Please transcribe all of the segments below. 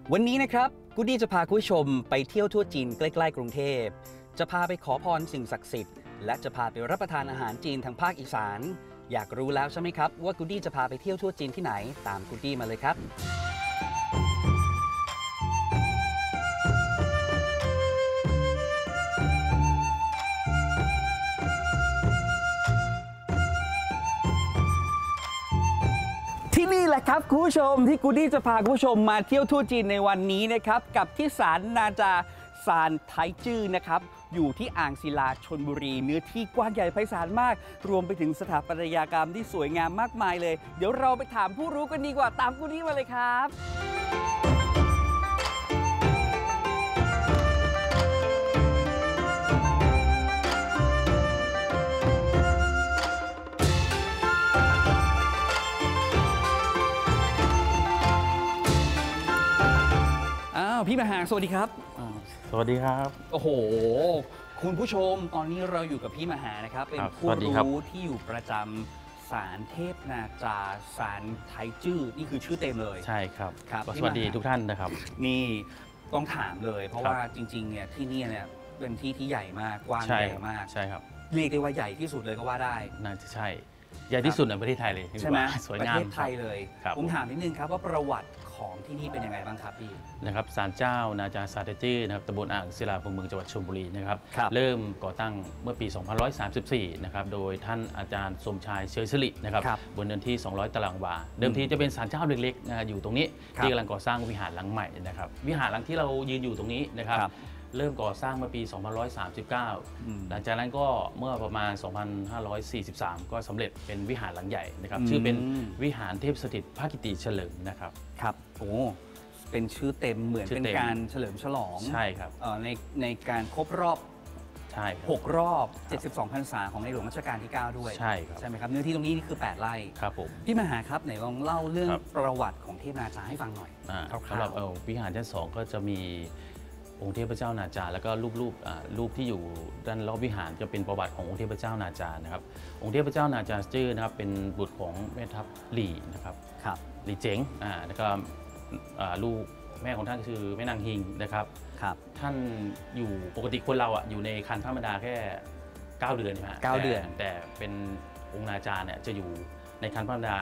วันนี้นะครับกูดี้จะพาคุณผู้ชมไปเที่ยวทั่วจีนใกล้ๆกรุงเทพจะพาไปขอพรสิ่งศักดิ์สิทธิ์และจะพาไปรับประทานอาหารจีนทางภาคอีสานอยากรู้แล้วใช่ไหมครับว่ากูดี้จะพาไปเที่ยวทั่วจีนที่ไหนตามกูดี้มาเลยครับที่นี่แหละครับคุณผู้ชมที่กูดี้จะพาคุณผู้ชมมาเที่ยวทั่วจีนในวันนี้นะครับกับที่ศาลนาจาซานไทจื้อนะครับอยู่ที่อ่างศิลาชลบุรีเนื้อที่กว้างใหญ่ไพศาลมากรวมไปถึงสถาปัตยกรรมที่สวยงามมากมายเลยเดี๋ยวเราไปถามผู้รู้กันดีกว่าตามกูดี้มาเลยครับพี่มหาสวัสดีครับสวัสดีครับโอ้โหคุณผู้ชมตอนนี้เราอยู่กับพี่มหานะครับเป็นผู้รู้ที่อยู่ประจำศาลเทพนาจาศาลไทจื้อนี่คือชื่อเต็มเลยใช่ครับสวัสดีทุกท่านนะครับนี่ต้องถามเลยเพราะว่าจริงๆเนี่ยที่นี่เนี่ยเป็นที่ที่ใหญ่มากกว้างใหญ่มากใช่ครับเรียกได้ว่าใหญ่ที่สุดเลยก็ว่าได้น่าจะใช่ใหญ่ที่สุดในประเทศไทยเลยใช่ไหมสวยงามประเทศไทยเลยผมถามนิดนึงครับว่าประวัติของที่นี่เป็นยังไงบ้างครับพี่นะครับศาลเจ้านาจาซาเตจื้อนะครับตำบลอ่างศิลาอำเภอเมืองจังหวัดชลบุรีนะครับเริ่มก่อตั้งเมื่อปี 2534 นะครับโดยท่านอาจารย์สมชายเฉยสิรินะครับบนเนื้อที่ 200 ตารางวาเดิมทีจะเป็นศาลเจ้าเล็กๆนะอยู่ตรงนี้ที่กำลังก่อสร้างวิหารหลังใหม่นะครับวิหารหลังที่เรายืนอยู่ตรงนี้นะครับเริ่มก่อสร้างเมื่อปี 2539 หลังจากนั้นก็เมื่อประมาณ 2543 ก็สำเร็จเป็นวิหารหลังใหญ่นะครับชื่อเป็นวิหารเทพสถิตพระกิติเฉลิมนะครับครับโอ้เป็นชื่อเต็มเหมือนเป็นการเฉลิมฉลองใช่ครับในการครบรอบใช่ 6 รอบ 72 พรรษาของในหลวงรัชกาลที่ 9 ด้วยใช่ครับใช่ไหมครับเนื้อที่ตรงนี้นี่คือ 8 ไร่ครับผมพี่มหาครับไหนลองเล่าเรื่องประวัติของเทพนาจาให้ฟังหน่อยสำหรับวิหารชั้น 2ก็จะมีองค์เทพเจ้านาจาแล้วก็รูปที่อยู่ด้านรอบวิหารจะเป็นประวัติขององค์เทพเจ้านาจานะครับองค์เทพเจ้านาจาจื้อนะครับเป็นบุตรของแม่ทัพหลี่นะครับหลี่เจ๋งแล้วก็ลูกแม่ของท่านคือแม่นางฮิงนะครับท่านอยู่ปกติคนเราอยู่ในครรภ์ธรรมดาแค่9 เดือนใช่ไหม 9 เดือนแต่เป็นองค์นาจาเนี่ยจะอยู่ในครรภ์ธรรมดา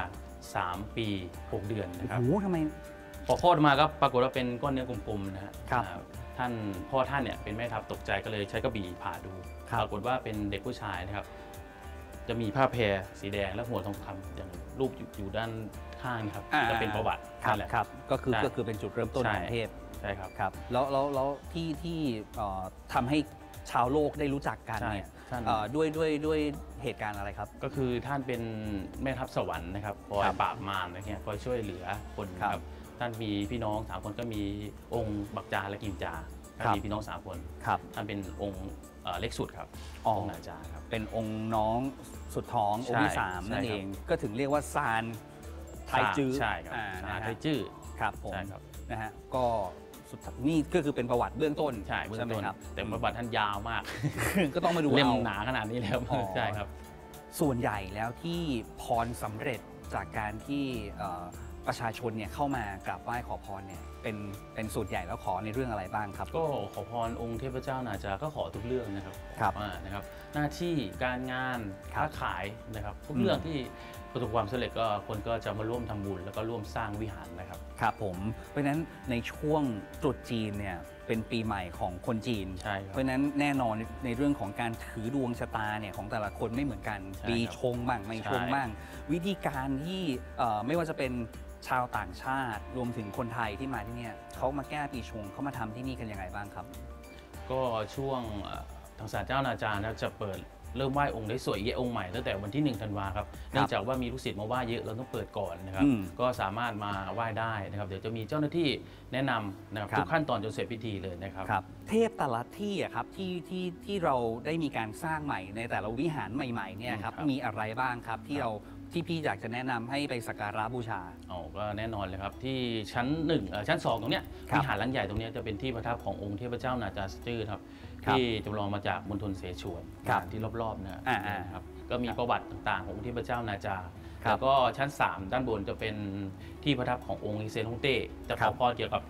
3 ปี 6 เดือนนะครับโอ้ทำไมพอคลอดมาก็ปรากฏว่าเป็นก้อนเนื้อกลมๆนะฮะท่านพ่อท่านเนี่ยเป็นแม่ทัพตกใจก็เลยใช้กระบี่ผ่าดูปรากฏว่าเป็นเด็กผู้ชายนะครับจะมีผ้าแพรสีแดงและหัวทองคำอย่างรูปอยู่ด้านข้างครับจะเป็นประวัตินั่นแหละครับก็คือเป็นจุดเริ่มต้นของเทพใช่ครับครับแล้วที่ทำให้ชาวโลกได้รู้จักกันเนี่ยด้วยเหตุการณ์อะไรครับก็คือท่านเป็นแม่ทัพสวรรค์นะครับคอยปราบมารอะไรเงี้ยคอยช่วยเหลือคนครับท่านมีพี่น้อง3 คนก็มีองค์บักจาและกิมจามีพี่น้อง3 คนท่านเป็นองค์เล็กสุดครับองค์นาจาครับเป็นองค์น้องสุดท้ององค์ที่3นั่นเองก็ถึงเรียกว่าซานไทจื้อใช่ครับไทจื้อครับผมนะฮะก็นี่ก็คือเป็นประวัติเบื้องต้นใช่ไหมครับแต่ประวัติท่านยาวมากก็ต้องมาดูเล่มหนาขนาดนี้แล้วใช่ครับส่วนใหญ่แล้วที่พรสำเร็จจากการที่ประชาชนเนี่ยเข้ามากราบไหว้ขอพรเนี่ยเป็นส่วนใหญ่แล้วขอในเรื่องอะไรบ้างครับก็ขอพรองค์เทพเจ้านาจาก็ขอทุกเรื่องนะครับนะครับหน้าที่การงานค้าขายนะครับทุกเรื่องที่ประสบความสำเร็จก็คนก็จะมาร่วมทำบุญแล้วก็ร่วมสร้างวิหารนะครับครับผมเพราะฉะนั้นในช่วงตรุษจีนเนี่ยเป็นปีใหม่ของคนจีนเพราะฉะนั้นแน่นอนในเรื่องของการถือดวงชะตาเนี่ยของแต่ละคนไม่เหมือนกันปีชงบ้างไม่ชงบ้างวิธีการที่ไม่ว่าจะเป็นชาวต่างชาติรวมถึงคนไทยที่มาที่นี่เขามาแก้ปีชงเขามาทำที่นี่กันยังไงบ้างครับก็ช่วงทางศาลเจ้านาจาจะเปิดเริ่มไหว้องค์ได้สวยเยอะองค์ใหม่ตั้งแต่วันที่1 ธันวาครับเนื่องจากว่ามีลูกศิษย์มาไหว้เยอะเราต้องเปิดก่อนนะครับก็สามารถมาไหว้ได้นะครับเดี๋ยวจะมีเจ้าหน้าที่แนะนำนะครับทุกขั้นตอนจนเสร็จพิธีเลยนะครับเทพแต่ละที่ครับที่เราได้มีการสร้างใหม่ในแต่ละวิหารใหม่ๆเนี่ยครับมีอะไรบ้างครับที่พี่อยากจะแนะนำให้ไปสักการะบูชาก็แน่นอนเลยครับที่ชั้น1ชั้น2ตรงเนี้ยวิหารหลังใหญ่ตรงนี้จะเป็นที่ประทับขององค์เทพเจ้านาจาจื้อครับที่จำลองมาจากมณฑลเสฉวนที่รอบๆนะครับก็มีประวัติต่างๆขององค์เทพเจ้านาจาแล้วก็ชั้น3ด้านบนจะเป็นที่ประทับขององค์ลิเซนฮงเต้จะขอพรเกี่ยวกับต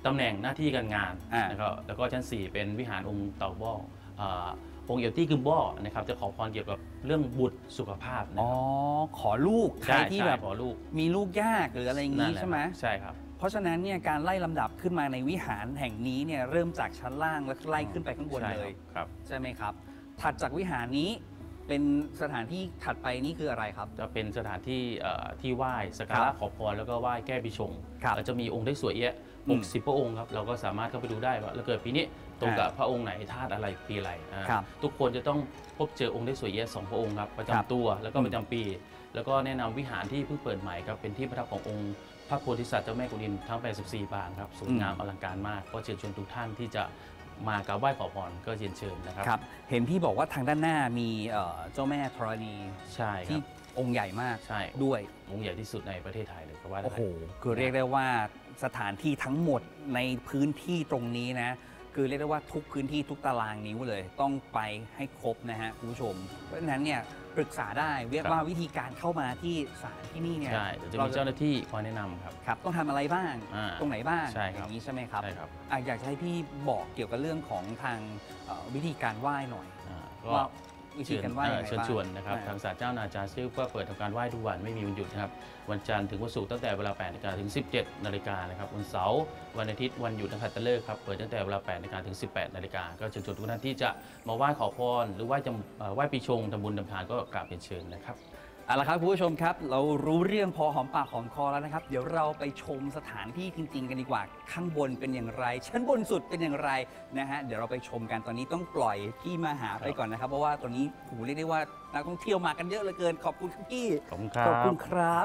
ตำแหน่งหน้าที่การงานนะครับแล้วก็ชั้น 4 เป็นวิหารองค์เต่าบ้อองค์เอลตี้กึมบ้อนะครับจะขอพรเกี่ยวกับเรื่องบุตรสุขภาพนะขอลูกใครที่แบบขอลูกมีลูกยากหรืออะไรอย่างนี้ใช่ไหมใช่ครับเพราะฉะนั้นเนี่ยการไล่ลำดับขึ้นมาในวิหารแห่งนี้เนี่ยเริ่มจากชั้นล่างแล้วไล่ขึ้นไปข้างบนเลยใช่ไหมครับถัดจากวิหารนี้เป็นสถานที่ถัดไปนี่คืออะไรครับจะเป็นสถานที่ที่ไหว้สักการะขอพรแล้วก็ไหว้แก้ปีชงจะมีองค์ได้สวยเยอะ60 พระองค์ครับเราก็สามารถเข้าไปดูได้ว่าเราเกิดปีนี้ตรงกับพระองค์ไหนธาตุอะไรปีอะไรทุกคนจะต้องพบเจอองค์ได้สวยเยอะ2 พระองค์ครับประจำตัวแล้วก็ประจำปี แล้วก็แนะนำวิหารที่เพิ่งเปิดใหม่ครับเป็นที่ประทับขององค์พระโพธิสัตว์เจ้าแม่กวนอิมทั้ง84 ปางครับสวยงามอลังการมากก็เชิญชวนทุกท่านที่จะมากราบไหว้ขอพรก็เรียนเชิญนะครับเห็นพี่บอกว่าทางด้านหน้ามีเจ้าแม่ธรณีใช่ที่องค์ใหญ่มากด้วยองค์ใหญ่ที่สุดในประเทศไทยเลยก็ว่าได้โอ้โหคือเรียกได้ว่าสถานที่ทั้งหมดในพื้นที่ตรงนี้นะคือเรียกได้ว่าทุกพื้นที่ทุกตารางนิ้วเลยต้องไปให้ครบนะฮะคุณผู้ชมเพราะฉะนั้นเนี่ยปรึกษาได้เรียกว่าวิธีการเข้ามาที่ศาลที่นี่เนี่ยจะมีเจ้าหน้าที่คอยแนะนำครับต้องทำอะไรบ้างตรงไหนบ้างอย่างนี้ใช่ไหมครับใช่ครับอยากให้พี่บอกเกี่ยวกับเรื่องของทางวิธีการไหว้หน่อยว่าวิธีการไหว้เชิญชวนนะครับทางศาลเจ้านาจาซึ่งก็เปิดทำการไหว้ทุกวันไม่มีวันหยุดนะครับวันจันทร์ถึงวันศุกร์ตั้งแต่เวลา 8 นาฬิกาถึง 17 นาฬิกานะครับวันเสาร์วันอาทิตย์วันหยุดนักขัตฤกษ์ครับเปิดตั้งแต่เวลา 8 นาฬิกาถึง 18 นาฬิกาก็เชิญชวนทุกท่านที่จะมาไหว้ขอพรหรือไหว้ปีชงทำบุญทำทานก็กราบเรียนเชิญนะครับเอาละครับคุณผู้ชมครับเรารู้เรื่องพอหอมปากหอมคอแล้วนะครับเดี๋ยวเราไปชมสถานที่จริงๆกันดีกว่าข้างบนเป็นอย่างไรชั้นบนสุดเป็นอย่างไรนะฮะเดี๋ยวเราไปชมกันตอนนี้ต้องปล่อยพี่มาหาไปก่อนนะครับเพราะว่าตอนนี้เรียกได้ว่านักท่องเที่ยวมากันเยอะเหลือเกินขอบคุณพี่ขอบคุณครับ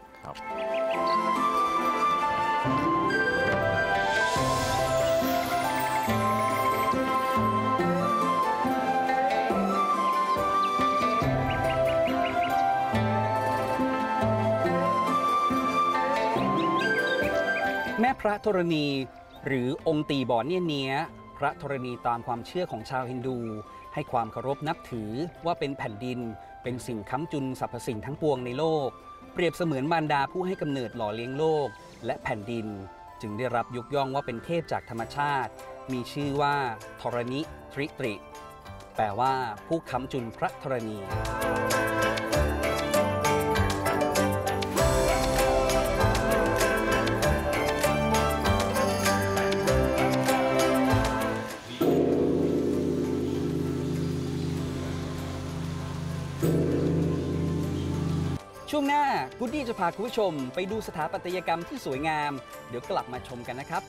แม่พระธรณีหรือองค์ตีบ่อเนี้ยพระธรณีตามความเชื่อของชาวฮินดูให้ความเคารพนับถือว่าเป็นแผ่นดินเป็นสิ่งค้ำจุนสรรพสิ่งทั้งปวงในโลกเปรียบเสมือนมารดาผู้ให้กำเนิดหล่อเลี้ยงโลกและแผ่นดินจึงได้รับยกย่องว่าเป็นเทพจากธรรมชาติมีชื่อว่าธรณิทริตริแปลว่าผู้ค้ำจุนพระธรณีช่วงหน้ากูดดี้จะพาคุณผู้ชมไปดูสถาปัตยกรรมที่สวยงามเดี๋ยวกลับมาชมกันนะครับ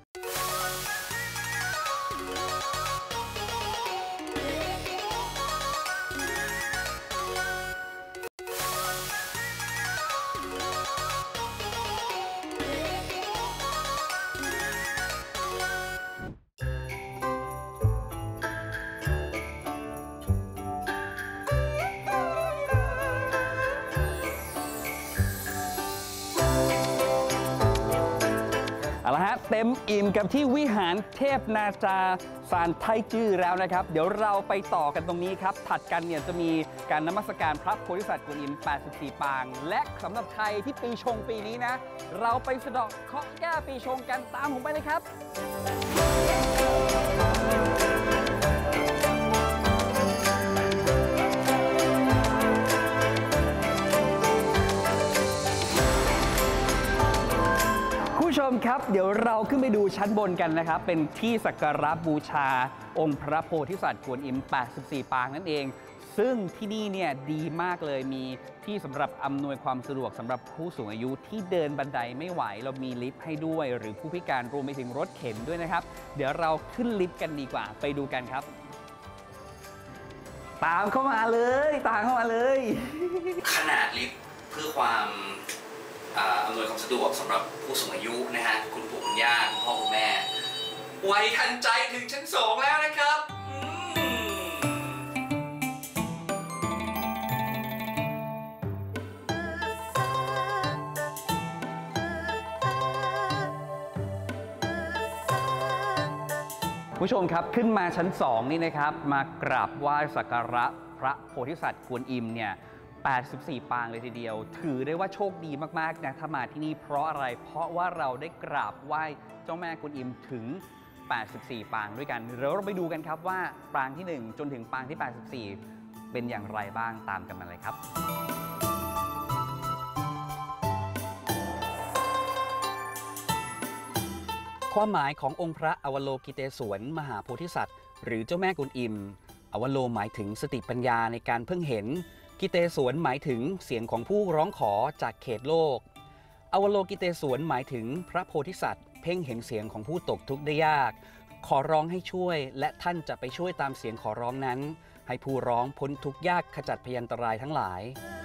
เอาละฮะเต็มอิ่มกับที่วิหารเทพนาจาซานไทจื้อแล้วนะครับเดี๋ยวเราไปต่อกันตรงนี้ครับถัดกันเนี่ยจะมีการนมัสการพระโพธิสัตว์กวนอิม84 ปางและสำหรับใครที่ปีชงปีนี้นะเราไปสะเดาะเคราะห์แก้ปีชงกันตามผมไปเลยครับผู้ชมครับเดี๋ยวเราขึ้นไปดูชั้นบนกันนะครับเป็นที่สักการะบูชาองค์พระโพธิสัตว์กวนอิม84 ปางนั่นเองซึ่งที่นี่เนี่ยดีมากเลยมีที่สำหรับอำนวยความสะดวกสำหรับผู้สูงอายุที่เดินบันไดไม่ไหวเรามีลิฟต์ให้ด้วยหรือผู้พิการรวมไปถึงรถเข็นด้วยนะครับเดี๋ยวเราขึ้นลิฟต์กันดีกว่าไปดูกันครับตามเข้ามาเลยขนาดลิฟต์เพื่อความอำนวยความสะดวกสำหรับผู้สูงอายุนะฮะคุณปู่คุณย่าคุณพ่อคุณแม่ไวทันใจถึงชั้น 2แล้วนะครับผู้ชมครับขึ้นมาชั้น 2นี่นะครับมากราบไหว้สักการะพระโพธิสัตว์กวนอิมเนี่ย84 ปางเลยทีเดียวถือได้ว่าโชคดีมากๆนะถ้ามาที่นี่เพราะอะไรเพราะว่าเราได้กราบไหว้เจ้าแม่กวนอิมถึง84ปางด้วยกันเดี๋ยวเราไปดูกันครับว่าปางที่1จนถึงปางที่84เป็นอย่างไรบ้างตามกันมาเลยครับความหมายขององค์พระอวโลกิเตศวรมหาโพธิสัตว์หรือเจ้าแม่กวนอิมอวโลหมายถึงสติปัญญาในการเพิ่งเห็นกิเตศวรหมายถึงเสียงของผู้ร้องขอจากเขตโลกอวโลกิเตศวรหมายถึงพระโพธิสัตว์เพ่งเห็นเสียงของผู้ตกทุกข์ได้ยากขอร้องให้ช่วยและท่านจะไปช่วยตามเสียงขอร้องนั้นให้ผู้ร้องพ้นทุกข์ยากขจัดพยันตรายทั้งหลาย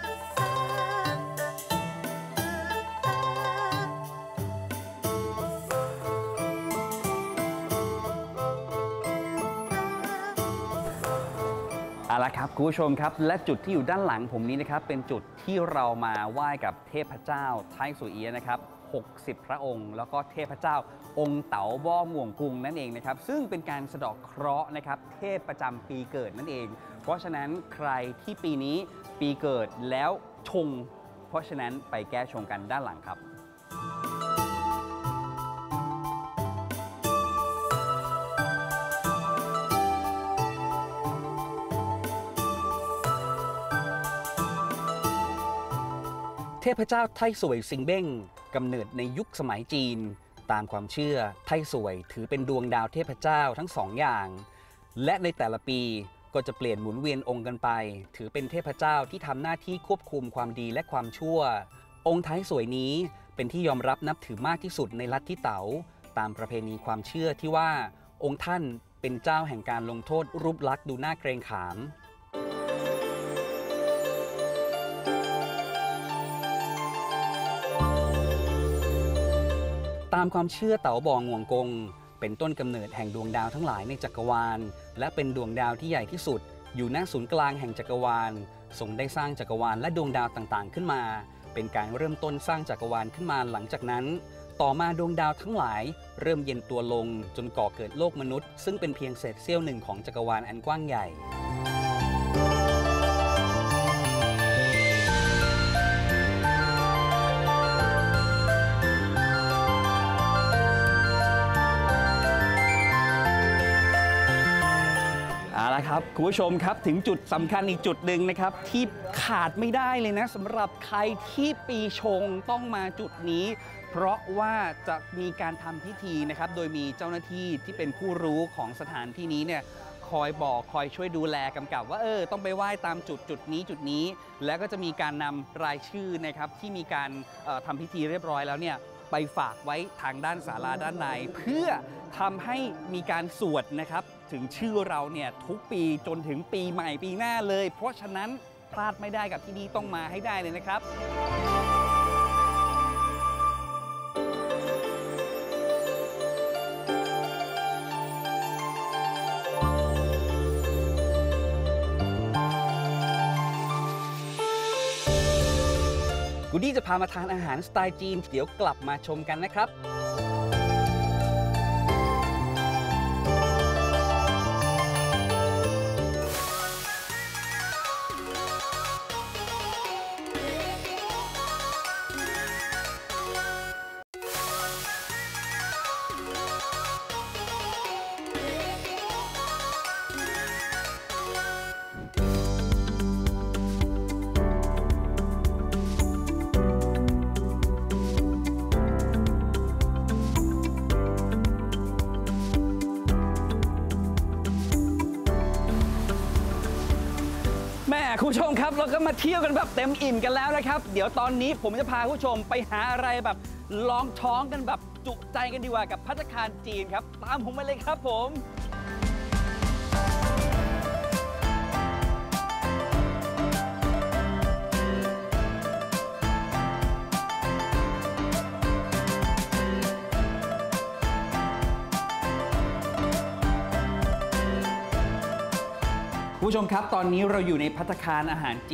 เอาละครับคุณผู้ชมครับและจุดที่อยู่ด้านหลังผมนี้นะครับเป็นจุดที่เรามาไหว้กับเทพเจ้าไทสุเอียะนะครับ60พระองค์แล้วก็เทพเจ้าองค์เต๋าบ้อม่วงกุงนั่นเองนะครับซึ่งเป็นการสะเดาะเคราะห์นะครับเทพประจำปีเกิดนั่นเองเพราะฉะนั้นใครที่ปีนี้ปีเกิดแล้วชงเพราะฉะนั้นไปแก้ชงกันด้านหลังครับเทพเจ้าไทสวยซิงเบ้งกำเนิดในยุคสมัยจีนตามความเชื่อไทสวยถือเป็นดวงดาวเทพเจ้าทั้งสองอย่างและในแต่ละปีก็จะเปลี่ยนหมุนเวียนองค์กันไปถือเป็นเทพเจ้าที่ทำหน้าที่ควบคุมความดีและความชั่วองค์ไทสวยนี้เป็นที่ยอมรับนับถือมากที่สุดในลัทธิเต๋าตามประเพณีความเชื่อที่ว่าองค์ท่านเป็นเจ้าแห่งการลงโทษรูปลักษณ์ดูน่าเกรงขามตามความเชื่อเต๋าบองงวงกงเป็นต้นกำเนิดแห่งดวงดาวทั้งหลายในจักรวาลและเป็นดวงดาวที่ใหญ่ที่สุดอยู่ณศูนย์กลางแห่งจักรวาลทรงได้สร้างจักรวาลและดวงดาวต่างๆขึ้นมาเป็นการเริ่มต้นสร้างจักรวาลขึ้นมาหลังจากนั้นต่อมาดวงดาวทั้งหลายเริ่มเย็นตัวลงจนก่อเกิดโลกมนุษย์ซึ่งเป็นเพียงเศษเสี้ยวหนึ่งของจักรวาลอันกว้างใหญ่ครับคุณผู้ชมครับถึงจุดสำคัญอีกจุดหนึ่งนะครับที่ขาดไม่ได้เลยนะสำหรับใครที่ปีชงต้องมาจุดนี้เพราะว่าจะมีการทำพิธีนะครับโดยมีเจ้าหน้าที่ที่เป็นผู้รู้ของสถานที่นี้เนี่ยคอยบอกคอยช่วยดูแลกำกับว่าต้องไปไหว้ตามจุดนี้แล้วก็จะมีการนำรายชื่อนะครับที่มีการทำพิธีเรียบร้อยแล้วเนี่ยไปฝากไว้ทางด้านศาลาด้านในเพื่อทำให้มีการสวดนะครับถึงชื่อเราเนี่ยทุกปีจนถึงปีใหม่ปีหน้าเลยเพราะฉะนั้นพลาดไม่ได้กับที่นี่ต้องมาให้ได้เลยนะครับกูดี้จะพามาทานอาหารสไตล์จีนเดี๋ยวกลับมาชมกันนะครับคุณผู้ชมครับเราก็มาเที่ยวกันแบบเต็มอิ่มกันแล้วนะครับเดี๋ยวตอนนี้ผมจะพาคุณผู้ชมไปหาอะไรแบบลองท้องกันแบบจุใจกันดีกว่ากับภัตตาคารจีนครับตามผมไปเลยครับผมผู้ชมครับตอนนี้เราอยู่ในภัตตาคารอาหารจีน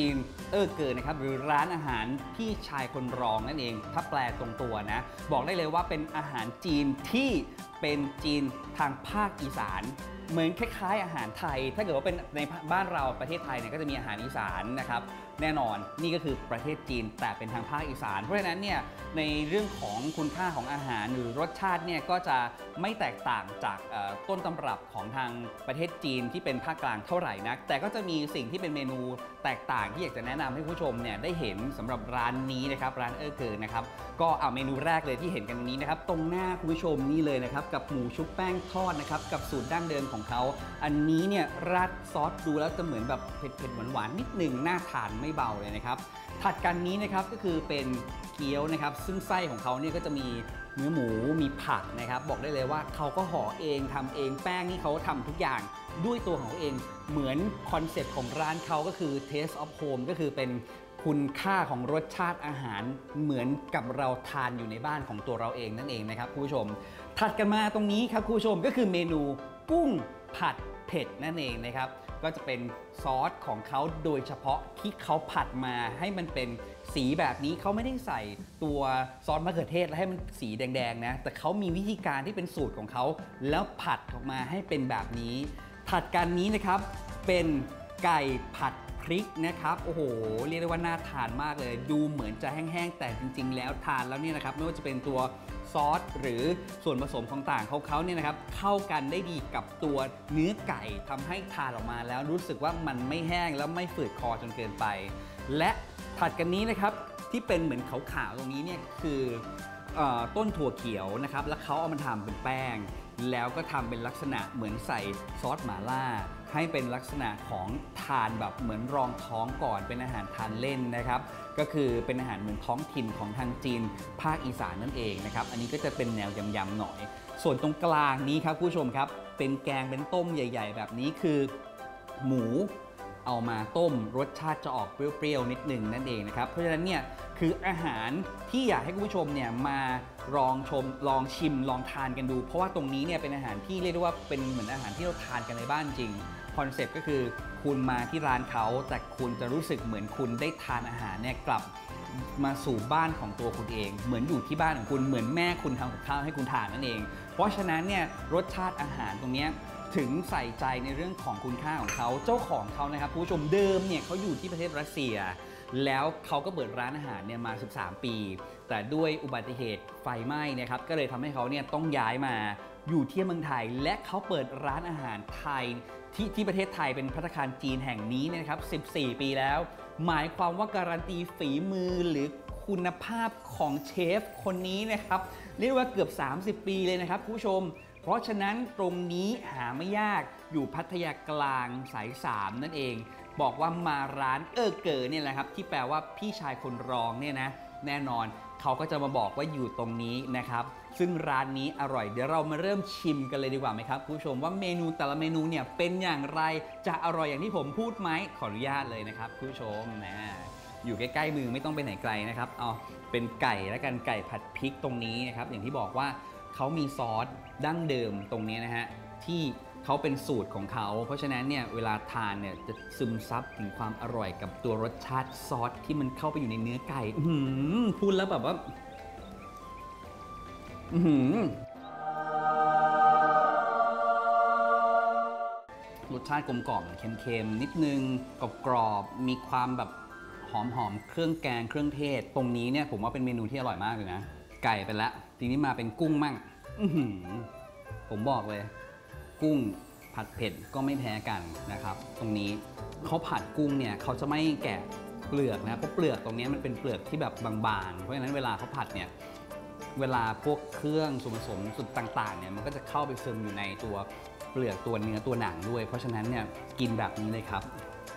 เกินนะครับหรือร้านอาหารพี่ชายคนรองนั่นเองถ้าแปลตรงตัวนะบอกได้เลยว่าเป็นอาหารจีนที่เป็นจีนทางภาคอีสานเหมือนคล้ายๆอาหารไทยถ้าเกิดว่าเป็นในบ้านเราประเทศไทยเนี่ยก็จะมีอาหารอีสานนะครับแน่นอนนี่ก็คือประเทศจีนแต่เป็นทางภาคอีสานเพราะฉะนั้นเนี่ยในเรื่องของคุณค่าของอาหารหรือรสชาติเนี่ยก็จะไม่แตกต่างจากต้นตำรับของทางประเทศจีนที่เป็นภาคกลางเท่าไหร่นักแต่ก็จะมีสิ่งที่เป็นเมนูแตกต่างที่อยากจะแนะนำให้ผู้ชมเนี่ยได้เห็นสำหรับร้านนี้นะครับร้านเกินนะครับก็เอาเมนูแรกเลยที่เห็นกันนี้นะครับตรงหน้าคุณผู้ชมนี่เลยนะครับกับหมูชุบแป้งทอดนะครับกับสูตรดั้งเดิมของเขาอันนี้เนี่ยราดซอสดูแล้วจะเหมือนแบบเผ็ดๆหวานๆนิดหนึ่งน่าทานไม่เบาเลยนะครับถัดกันนี้นะครับก็คือเป็นเกี๊ยวนะครับซึ่งไส้ของเขาเนี่ยก็จะมีเนื้อหมูมีผักนะครับบอกได้เลยว่าเขาก็ห่อเองทำเองแป้งนี่เขาทำทุกอย่างด้วยตัวของเขาเองเหมือนคอนเซ็ปต์ของร้านเขาก็คือ Taste of Home ก็คือเป็นคุณค่าของรสชาติอาหารเหมือนกับเราทานอยู่ในบ้านของตัวเราเองนั่นเองนะครับคุณผู้ชมถัดกันมาตรงนี้ครับคุณผู้ชมก็คือเมนูกุ้งผัดเผ็ดนั่นเองนะครับก็จะเป็นซอสของเขาโดยเฉพาะที่เขาผัดมาให้มันเป็นสีแบบนี้เขาไม่ได้ใส่ตัวซอสมะเขือเทศแล้วให้มันสีแดงๆนะแต่เขามีวิธีการที่เป็นสูตรของเขาแล้วผัดออกมาให้เป็นแบบนี้ถัดกันนี้นะครับเป็นไก่ผัดพริกนะครับโอ้โหเรียกได้ว่าน่าทานมากเลยดูเหมือนจะแห้งๆแต่จริงๆแล้วทานแล้วเนี่ยนะครับไม่ว่าจะเป็นตัวซอสหรือส่วนผสมต่างๆเขาเนี่ยนะครับเข้ากันได้ดีกับตัวเนื้อไก่ทำให้ทานออกมาแล้วรู้สึกว่ามันไม่แห้งแล้วไม่ฝืดคอจนเกินไปและถัดกันนี้นะครับที่เป็นเหมือนขาวๆตรงนี้เนี่ยคือต้นถั่วเขียวนะครับแล้วเขาเอามาทำเป็นแป้งแล้วก็ทำเป็นลักษณะเหมือนใส่ซอสหม่าล่าให้เป็นลักษณะของทานแบบเหมือนรองท้องก่อนเป็นอาหารทานเล่นนะครับก็คือเป็นอาหารเหมือนท้องถิ่นของทางจีนภาคอีสานนั่นเองนะครับอันนี้ก็จะเป็นแนวยำๆหน่อยส่วนตรงกลางนี้ครับผู้ชมครับเป็นแกงเป็นต้มใหญ่ๆแบบนี้คือหมูเอามาต้มรสชาติจะออกเปรี้ยวๆนิดหนึ่งนั่นเองนะครับเพราะฉะนั้นเนี่ยคืออาหารที่อยากให้คุณผู้ชมเนี่ยมาลองชมลองชิมลองทานกันดูเพราะว่าตรงนี้เนี่ยเป็นอาหารที่เรียกได้ว่าเป็นเหมือนอาหารที่เราทานกันในบ้านจริงคอนเซ็ปต์ก็คือคุณมาที่ร้านเขาแต่คุณจะรู้สึกเหมือนคุณได้ทานอาหารเนี่ยกลับมาสู่บ้านของตัวคุณเองเหมือนอยู่ที่บ้านของคุณเหมือนแม่คุณทำกับข้าวให้คุณทานนั่นเองเพราะฉะนั้นเนี่ยรสชาติอาหารตรงนี้ถึงใส่ใจในเรื่องของคุณค่าของเขาเจ้าของเขานะครับผู้ชมเดิมเนี่ยเขาอยู่ที่ประเทศรัสเซียแล้วเขาก็เปิดร้านอาหารเนี่ยมา13ปีแต่ด้วยอุบัติเหตุไฟไหม้นะครับก็เลยทำให้เขาเนี่ยต้องย้ายมาอยู่ที่เมืองไทยและเขาเปิดร้านอาหารไทยที่ประเทศไทยเป็นภัตตาคารจีนแห่งนี้นะครับ14ปีแล้วหมายความว่าการันตีฝีมือหรือคุณภาพของเชฟคนนี้นะครับเรียกว่าเกือบ30ปีเลยนะครับผู้ชมเพราะฉะนั้นตรงนี้หาไม่ยากอยู่พัทยากลางสาย3นั่นเองบอกว่ามาร้านเก๋เนี่ยแหละครับที่แปลว่าพี่ชายคนรองเนี่ยนะแน่นอนเขาก็จะมาบอกว่าอยู่ตรงนี้นะครับซึ่งร้านนี้อร่อยเดี๋ยวเรามาเริ่มชิมกันเลยดีกว่าไหมครับผู้ชมว่าเมนูแต่ละเมนูเนี่ยเป็นอย่างไรจะอร่อยอย่างที่ผมพูดไหมขออนุญาตเลยนะครับผู้ชมนะอยู่ใกล้ๆมือไม่ต้องไปไหนไกลนะครับเอาเป็นไก่และกันไก่ผัดพริกตรงนี้นะครับอย่างที่บอกว่าเขามีซอสดั้งเดิมตรงนี้นะฮะที่เขาเป็นสูตรของเขาเพราะฉะนั้นเนี่ยเวลาทานเนี่ยจะซึมซับถึงความอร่อยกับตัวรสชาติซอสที่มันเข้าไปอยู่ในเนื้อไก่พูดแล้วแบบว่ารสชาติกลมกล่อมเค็มๆนิดนึงกรอบๆมีความแบบหอมๆเครื่องแกงเครื่องเทศตรงนี้เนี่ยผมว่าเป็นเมนูที่อร่อยมากเลยนะไก่ไปแล้วทีนี้มาเป็นกุ้งมั่งผมบอกเลยกุ้งผัดเผ็ดก็ไม่แพ้กันนะครับตรงนี้เขาผัดกุ้งเนี่ยเขาจะไม่แกะเปลือกนะเพราะเปลือกตรงนี้มันเป็นเปลือกที่แบบบางๆเพราะฉะนั้นเวลาเขาผัดเนี่ยเวลาพวกเครื่องส่วนผสมสุดต่างๆเนี่ยมันก็จะเข้าไปซึมอยู่ในตัวเปลือกตัวเนื้อตัวหนังด้วยเพราะฉะนั้นเนี่ยกินแบบนี้เลยครับ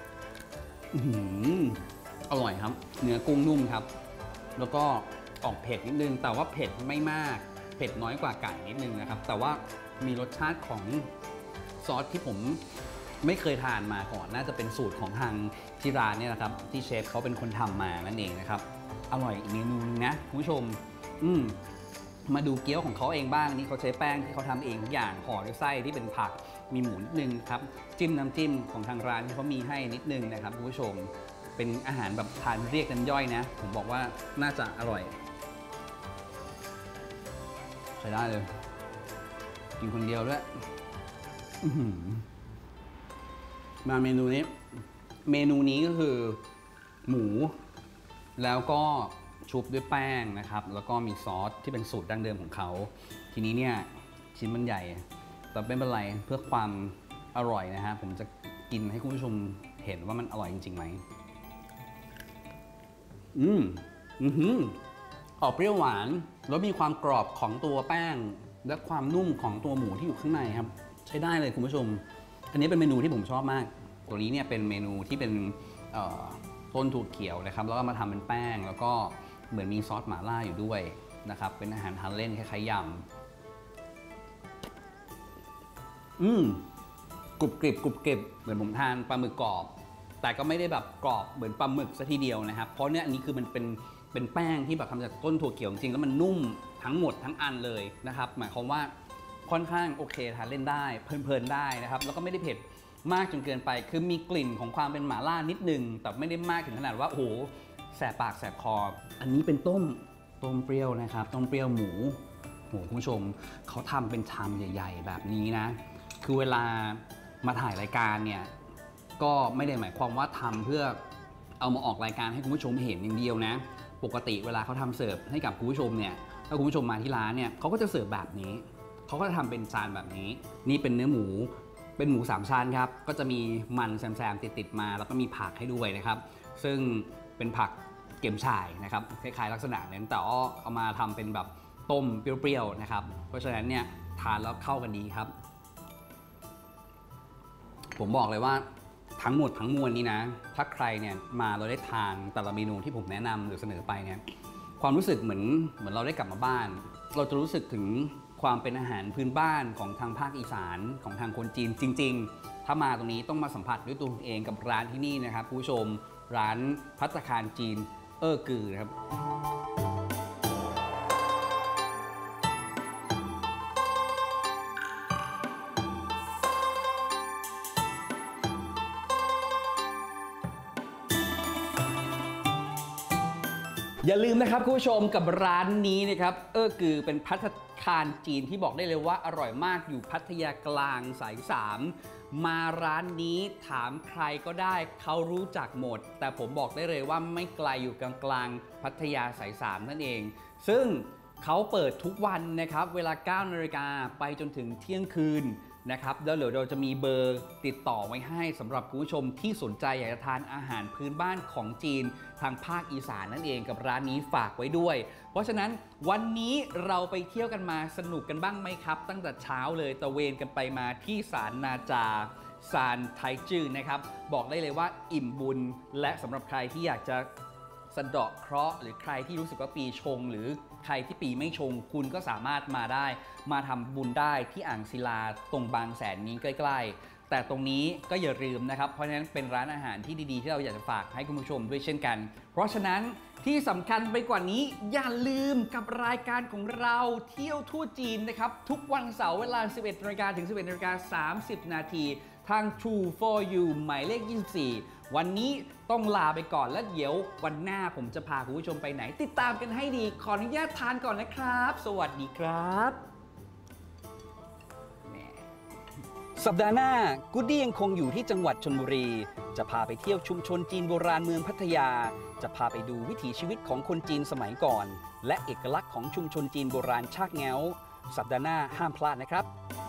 อร่อยครับเนื้อกุ้งนุ่มครับแล้วก็ออกเผ็ดนิดนึงแต่ว่าเผ็ดไม่มากเผ็ดน้อยกว่าไก่นิดนึงนะครับแต่ว่ามีรสชาติของซอสที่ผมไม่เคยทานมาก่อนน่าจะเป็นสูตรของทางที่ร้านเนี่ยนะครับที่เชฟเขาเป็นคนทำมานั่นเองนะครับอร่อยอีกเมนูนึงนะคุณผู้ชมมาดูเกี๊ยวของเขาเองบ้างนี่เขาใช้แป้งที่เขาทำเองทุกอย่างห่อด้วยไส้ที่เป็นผักมีหมูนิดนึงครับจิ้มน้ำจิ้มของทางร้านที่เขามีให้นิดนึงนะครับคุณผู้ชมเป็นอาหารแบบทานเรียกกันย่อยนะผมบอกว่าน่าจะอร่อยใช้ได้เลยกินคนเดียวด้วยมาเมนูนี้ก็คือหมูแล้วก็ชุบด้วยแป้งนะครับแล้วก็มีซอสที่เป็นสูตรดั้งเดิมของเขาทีนี้เนี่ยชิ้นมันใหญ่แต่ไม่เป็นไรเพื่อความอร่อยนะฮะผมจะกินให้คุณผู้ชมเห็นว่ามันอร่อยจริงๆไหมออกเปรี้ยวหวานแล้วมีความกรอบของตัวแป้งและความนุ่มของตัวหมูที่อยู่ข้างในครับใช้ได้เลยคุณผู้ชมอันนี้เป็นเมนูที่ผมชอบมากตัวนี้เนี่ยเป็นเมนูที่เป็นต้นถั่วเขียวนะครับแล้วก็มาทำเป็นแป้งแล้วก็เหมือนมีซอสหม่าล่าอยู่ด้วยนะครับเป็นอาหารทานเล่นคล้ายๆยำกรุบกริบเหมือนผมทานปลาหมึกกรอบแต่ก็ไม่ได้แบบกรอบเหมือนปลาหมึกซะทีเดียวนะครับเพราะเนี่ยอันนี้คือมันเป็นแป้งที่แบบทำจากต้นถั่วเขียวจริงๆแล้วมันนุ่มทั้งหมดทั้งอันเลยนะครับหมายความว่าค่อนข้างโอเคทานเล่นได้เพลินๆได้นะครับแล้วก็ไม่ได้เผ็ดมากจนเกินไปคือมีกลิ่นของความเป็นหม่าล่านิดนึงแต่ไม่ได้มากถึงขนาดว่าโอ้โหแสบปากแสบคออันนี้เป็นต้มเปรี้ยวนะครับต้มเปรี้ยวหมูคุณผู้ชมเขาทำเป็นชามใหญ่ๆแบบนี้นะคือเวลามาถ่ายรายการเนี่ยก็ไม่ได้หมายความว่าทำเพื่อเอามาออกรายการให้คุณผู้ชมเห็นอย่างเดียวนะปกติเวลาเขาทำเสิร์ฟให้กับคุณผู้ชมเนี่ยถ้าคุณผู้ชมมาที่ร้านเนี่ยเขาก็จะเสิร์ฟแบบนี้เขาก็จะทำเป็นจานแบบนี้นี่เป็นเนื้อหมูเป็นหมู3ชั้นครับก็จะมีมันแซมๆติดมาแล้วก็มีผักให้ด้วยนะครับซึ่งเป็นผักเก็มฉ่ายนะครับคล้ายๆลักษณะนั้นแต่ก็เอามาทำเป็นแบบต้มเปรี้ยวๆนะครับเพราะฉะนั้นเนี่ยทานแล้วเข้ากันดีครับผมบอกเลยว่าทั้งหมดทั้งมวลนี้นะถ้าใครเนี่ยมาเราได้ทานแต่ละเมนูที่ผมแนะนำหรือเสนอไปเนี่ยความรู้สึกเหมือนเราได้กลับมาบ้านเราจะรู้สึกถึงความเป็นอาหารพื้นบ้านของทางภาคอีสานของทางคนจีนจริงๆถ้ามาตรงนี้ต้องมาสัมผัสด้วยตัวเองกับร้านที่นี่นะครับผู้ชมร้านภัตตาคารจีนกือครับอย่าลืมนะครับคุณผู้ชมกับร้านนี้นะครับกือเป็นภัตตาคารจีนที่บอกได้เลยว่าอร่อยมากอยู่พัทยากลางสาย3มาร้านนี้ถามใครก็ได้เขารู้จักหมดแต่ผมบอกได้เลยว่าไม่ไกลอยู่กลางพัทยาสาย3นั่นเองซึ่งเขาเปิดทุกวันนะครับเวลา 9 นาฬิกาไปจนถึงเที่ยงคืนนะครับแล้วเดี๋ยวเราจะมีเบอร์ติดต่อไว้ให้สำหรับคุณผู้ชมที่สนใจอยากจะทานอาหารพื้นบ้านของจีนทางภาคอีสานนั่นเองกับร้านนี้ฝากไว้ด้วยเพราะฉะนั้นวันนี้เราไปเที่ยวกันมาสนุกกันบ้างไหมครับตั้งแต่เช้าเลยตะเวนกันไปมาที่ศาลนาจาซานไทจื้อนะครับบอกได้เลยว่าอิ่มบุญและสำหรับใครที่อยากจะสะเดาะเคราะห์หรือใครที่รู้สึกว่าปีชงหรือใครที่ปีไม่ชงคุณก็สามารถมาได้มาทำบุญได้ที่อ่างศิลาตรงบางแสนนี้ใกล้ๆแต่ตรงนี้ก็อย่าลืมนะครับเพราะฉะนั้นเป็นร้านอาหารที่ดีๆที่เราอยากจะฝากให้คุณผู้ชมด้วยเช่นกันเพราะฉะนั้นที่สำคัญไปกว่านี้อย่าลืมกับรายการของเราเที่ยวทั่วจีนนะครับทุกวันเสาร์เวลา 11:00 นถึง 11:30 นทาง True for You หมายเลข 24วันนี้ต้องลาไปก่อนแล้วเดี๋ยววันหน้าผมจะพาคุณผู้ชมไปไหนติดตามกันให้ดีขออนุญาตทานก่อนนะครับสวัสดีครับสัปดาห์หน้ากูดดี้ยังคงอยู่ที่จังหวัดชลบุรีจะพาไปเที่ยวชุมชนจีนโบราณเมืองพัทยาจะพาไปดูวิถีชีวิตของคนจีนสมัยก่อนและเอกลักษณ์ของชุมชนจีนโบราณชากแง้วสัปดาห์หน้าห้ามพลาดนะครับ